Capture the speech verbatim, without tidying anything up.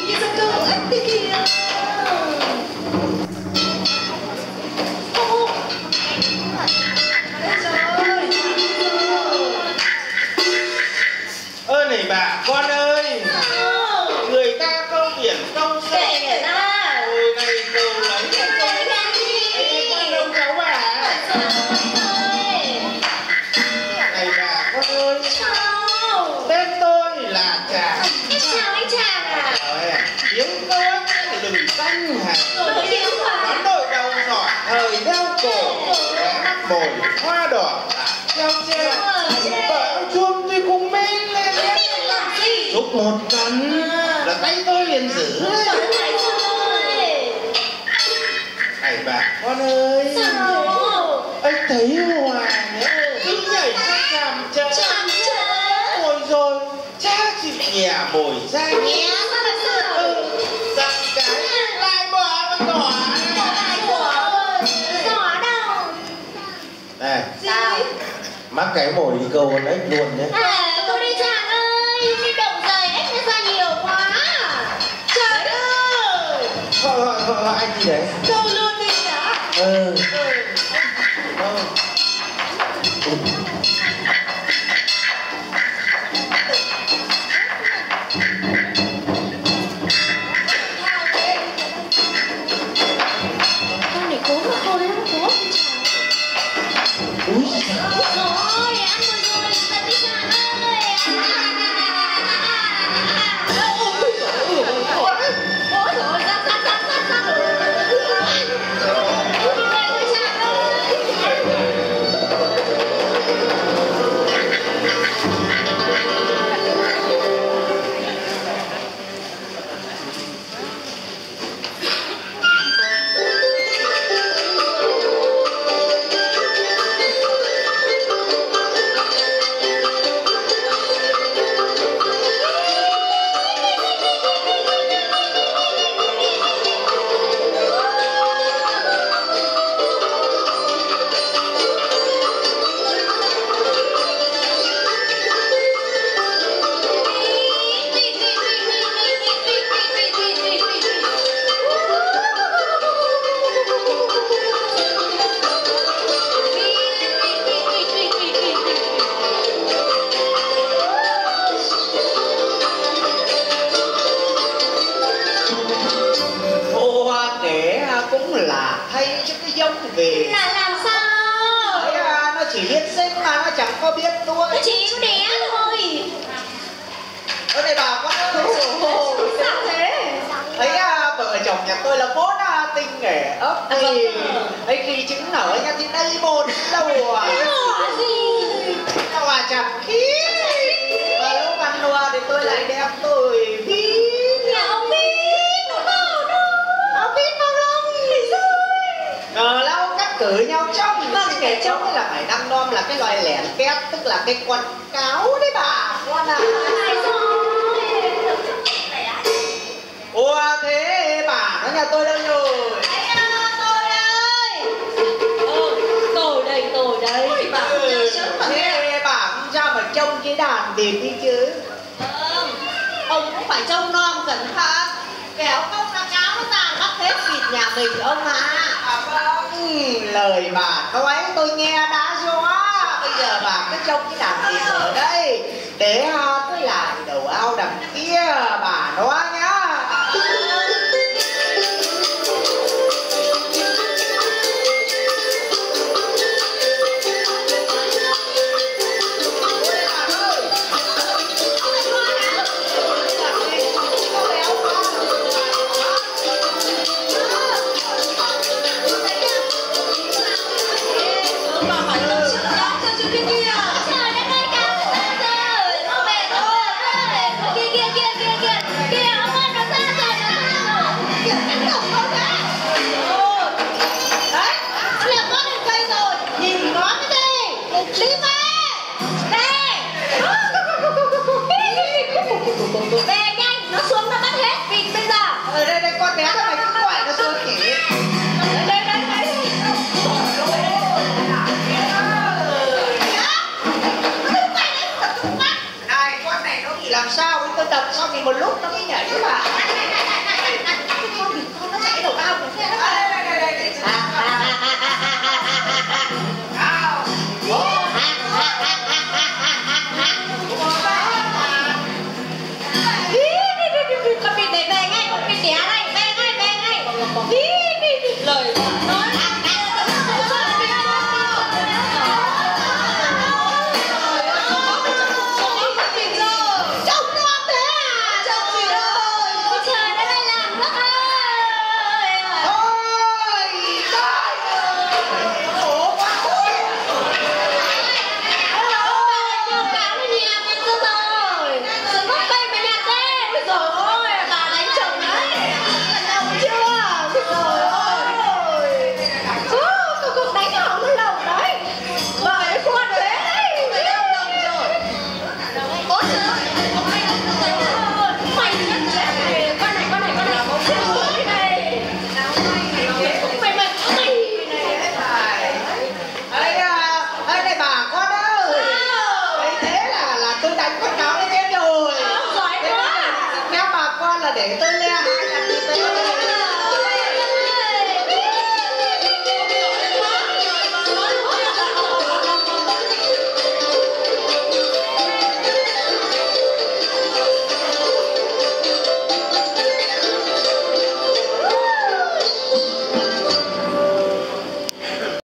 cái sân câu ếch kia kìa. Ơ này bà con ơi, người ta câu biển câu sông kệ ta. Ôi này câu lấy Ê, con đâu cháu bà. Này bà con ơi, tên tôi là Tràng. Chào anh Tràng à. Trời ơi, tiếng câu ếch thì đừng danh hả. Nổi tiếng quá. Bán đội đầu giỏi, thời đeo cổ, mắt bồi, hoa đỏ, treo tre, vợ chuông tôi cũng mến lên. Chúc một cắn là tay tôi liền giữ. Này bà con ơi, anh thấy Hoàng ấy cứ nhảy ra chàm chàm. Ôi rồi cha chị nhẹ bồi ra nhé. Dặn cái lại bỏ con đỏ. Này, mắc cái mồi đi câu con ếch luôn nhé. À, tôi đi Tràng ơi, đi động giày ếch nó ra nhiều quá. Tràng ơi. Gọi gọi gọi gọi anh gì đấy? Câu luôn đi đã. Ừ. Ừ. Con này cố mà câu đấy nó cố. Úi Rồi, ăn rồi rồi, ta đi Tràng ơi. Ôi rồi, ra ra ra ra ra. Đi về thôi Tràng ơi. Về là làm sao? đấy à, nó chỉ biết xích mà nó chẳng có biết đuôi. Nó chỉ có đẻ thôi. Ở đây bà con ơi, sao thế? ấy à, vợ chồng nhà tôi là vốn à, tinh nghề ấp thì ấy khi trứng nở nha thì đây một lâu à hòa chặt khí và lúc ăn đùa thì tôi lại đem tôi ví nhà ông ví nó đâu đâu ông ví bao lông thì rồi ngờ lâu cắt cử nhau trong vâng kẻ trông là phải đăng đom là cái loài lẻn kép tức là cái quần cáo đấy bà con à. Ủa thế bà nó nhà tôi đâu rồi? Tôi đây. Ừ, tôi đây, tôi đây. Ôi, bà không chơi sớm mà. Thế bà cũng ra mà trông cái đàn đẹp đi chứ. Vâng, ông cũng phải trông nom cẩn thận. Kẻo không là cáo nó tàn bắt hết vịt nhà mình ông mà. À vâng, lời bà nói tôi nghe đã rõ. Bây giờ bà cứ trông cái đàn đẹp ở đây để tôi lại đầu ao đằng kia bà nói nhá. Về nhanh, nó xuống nó bắt hết vịt bây giờ. Ở đây đây con bé nó mày cứ gọi nó xuống kỉ. Đây đây đây. Này con này nó nghĩ làm sao tôi đập xong thì một lúc nó mới nhảy với bà. để tôi le hai